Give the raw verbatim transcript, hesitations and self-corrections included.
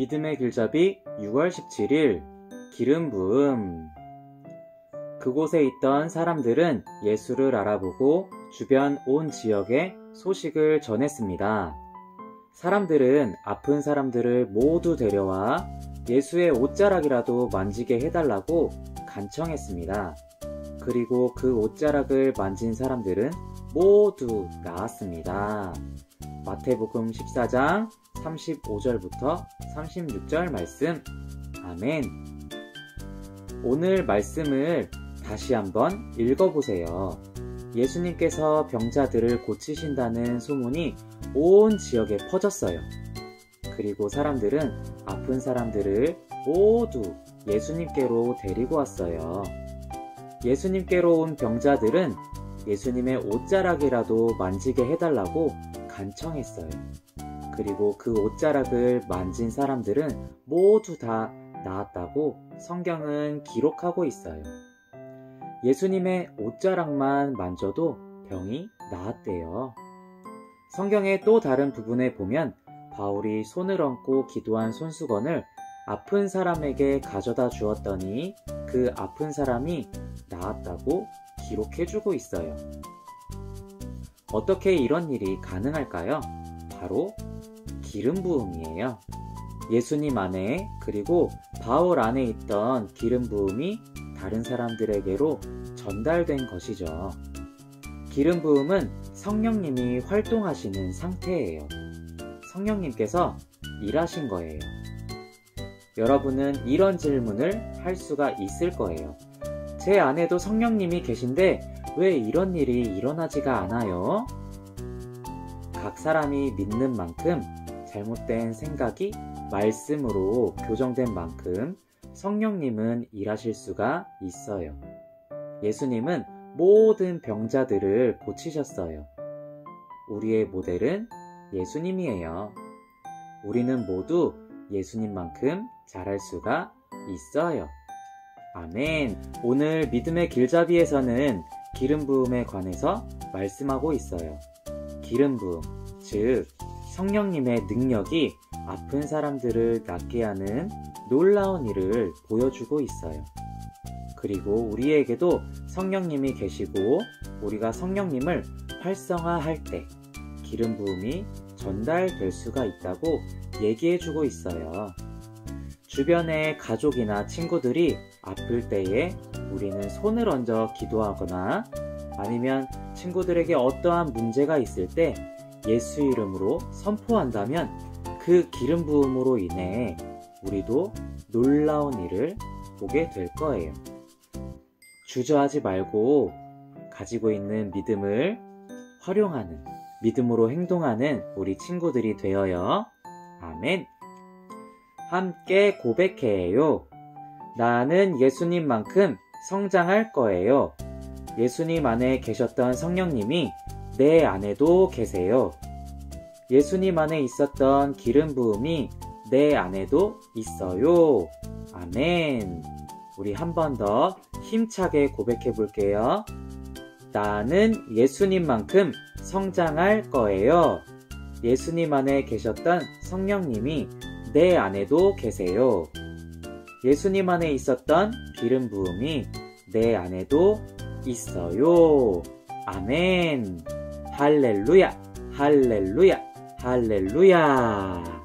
믿음의 길잡이 유월 십칠일 기름 부음. 그곳에 있던 사람들은 예수를 알아보고 주변 온 지역에 소식을 전했습니다. 사람들은 아픈 사람들을 모두 데려와 예수의 옷자락이라도 만지게 해달라고 간청했습니다. 그리고 그 옷자락을 만진 사람들은 모두 나았습니다. 마태복음 십사장 삼십오절부터 삼십육절 말씀. 아멘. 오늘 말씀을 다시 한번 읽어보세요. 예수님께서 병자들을 고치신다는 소문이 온 지역에 퍼졌어요. 그리고 사람들은 아픈 사람들을 모두 예수님께로 데리고 왔어요. 예수님께로 온 병자들은 예수님의 옷자락이라도 만지게 해달라고 간청했어요. 그리고 그 옷자락을 만진 사람들은 모두 다 나았다고 성경은 기록하고 있어요. 예수님의 옷자락만 만져도 병이 나았대요. 성경의 또 다른 부분에 보면 바울이 손을 얹고 기도한 손수건을 아픈 사람에게 가져다 주었더니 그 아픈 사람이 나았다고 기록해주고 있어요. 어떻게 이런 일이 가능할까요? 바로 기름 부음이에요. 예수님 안에 그리고 바울 안에 있던 기름 부음이 다른 사람들에게로 전달된 것이죠. 기름 부음은 성령님이 활동하시는 상태예요. 성령님께서 일하신 거예요. 여러분은 이런 질문을 할 수가 있을 거예요. 제 안에도 성령님이 계신데 왜 이런 일이 일어나지가 않아요? 각 사람이 믿는 만큼 잘못된 생각이 말씀으로 교정된 만큼 성령님은 일하실 수가 있어요. 예수님은 모든 병자들을 고치셨어요. 우리의 모델은 예수님이에요. 우리는 모두 예수님만큼 잘할 수가 있어요. 아멘. 오늘 믿음의 길잡이에서는 기름 부음에 관해서 말씀하고 있어요. 기름 부음, 즉 성령님의 능력이 아픈 사람들을 낫게 하는 놀라운 일을 보여주고 있어요. 그리고 우리에게도 성령님이 계시고 우리가 성령님을 활성화할 때 기름 부음이 전달될 수가 있다고 얘기해주고 있어요. 주변의 가족이나 친구들이 아플 때에 우리는 손을 얹어 기도하거나 아니면 친구들에게 어떠한 문제가 있을 때 예수 이름으로 선포한다면 그 기름 부음으로 인해 우리도 놀라운 일을 보게 될 거예요. 주저하지 말고 가지고 있는 믿음을 활용하는, 믿음으로 행동하는 우리 친구들이 되어요. 아멘. 함께 고백해요. 나는 예수님만큼 성장할 거예요. 예수님 안에 계셨던 성령님이 내 안에도 계세요. 예수님 안에 있었던 기름 부음이 내 안에도 있어요. 아멘. 우리 한 번 더 힘차게 고백해 볼게요. 나는 예수님만큼 성장할 거예요. 예수님 안에 계셨던 성령님이 내 안에도 계세요. 예수님 안에 있었던 기름 부음이 내 안에도 있어요. 아멘. 할렐루야, 할렐루야, 할렐루야.